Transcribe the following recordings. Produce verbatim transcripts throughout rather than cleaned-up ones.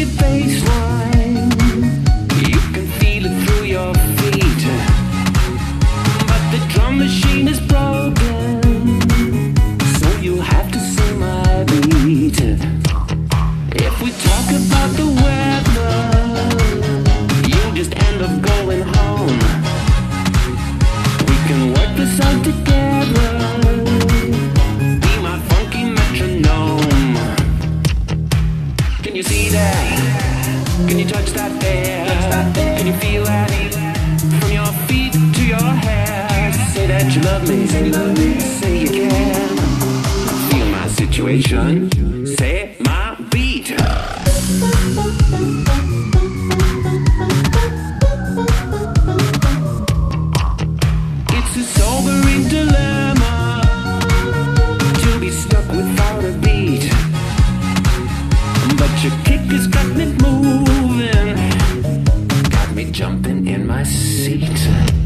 heavy bass line. You can feel it through your feet, but the drum machine is broken, so you'll have to see my beat. If we talk about the weather, you'll just end up going home. We can work this out together. Be my funky metronome. Can you see that? Can you touch that there? Can you feel that? From your feet to your hair. Say that you love me. Say you love me. Say you can. Feel my situation. Say my beat. It's a sobering dilemma to be stuck without a beat, but your kick has got me moving, got me jumping in my seat.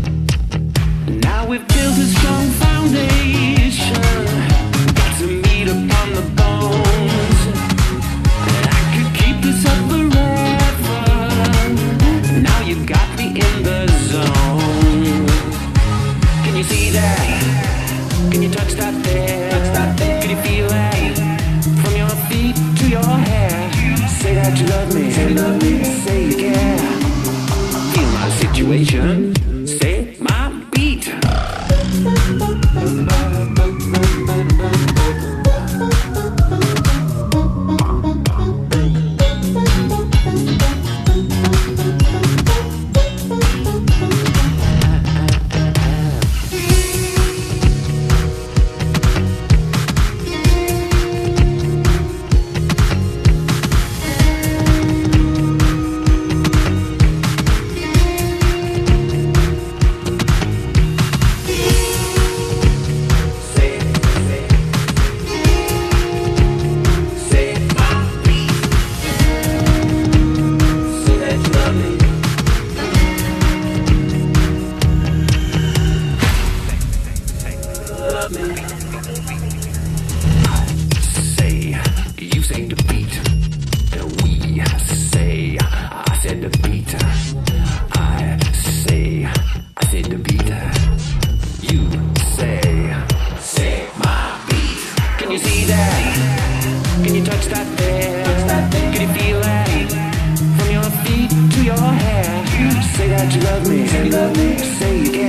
Now we've built a strong foundation, got some meat upon the bones, and I could keep this up forever. Now you got me in the zone. Can you see that? Can you touch that there? Can you feel that? From your feet to your hair. Say that you love me. Say you love me. Say you care. Feel my situation. Say my beat. Say that you love me, say you love me, say you can.